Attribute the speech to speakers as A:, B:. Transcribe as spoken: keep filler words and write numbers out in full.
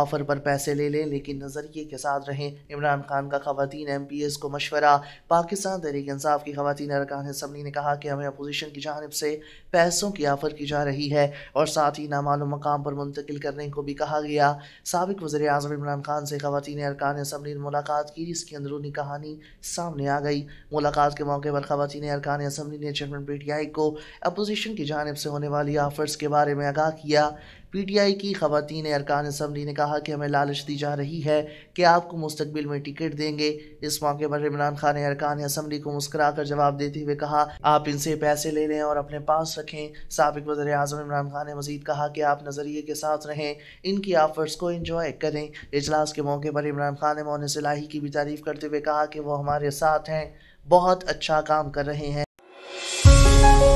A: Offer पर पैसे ले लें लेकिन नजरिए के साथ रहें। इमरान खान का खवातीन एम पी एस को मशवरा। पाकिस्तान तहरीक इंसाफ की खवातीन अरकान असम्बली ने कहा कि हमें अपोजिशन की जानिब से पैसों की ऑफर की जा रही है और साथ ही नामालूम मकाम पर मुंतकिल करने को भी कहा गया। साबिक वज़ीर आज़म इमरान खान से खवातीन अरकान असम्बली ने मुलाकात की, इसकी अंदरूनी कहानी सामने आ गई। मुलाकात के मौके पर खवातीन अरकान असम्बली ने चेयरमैन पी टी आई को अपोजिशन की जानिब से होने वाली ऑफर्स के बारे में आगाह किया। पी टी आई की खवातीन अरकान असम्बली ने कहा कि हमें लालच दी जा रही है कि आपको मुस्तकबिल में टिकट देंगे। इस मौके पर इमरान खान ने अरकान असम्बली को मुस्कुराकर जवाब देते हुए कहा, आप इनसे पैसे ले लें और अपने पास रखें। साबिक वज़ीर आज़म इमरान खान ने मजीद कहा कि आप नज़रिए के साथ रहें, इनकी ऑफर्स को इंजॉय करें। इजलास के मौके पर इमरान खान ने मोहन इलाही की भी तारीफ करते हुए कहा कि वो हमारे साथ हैं, बहुत अच्छा काम कर रहे हैं।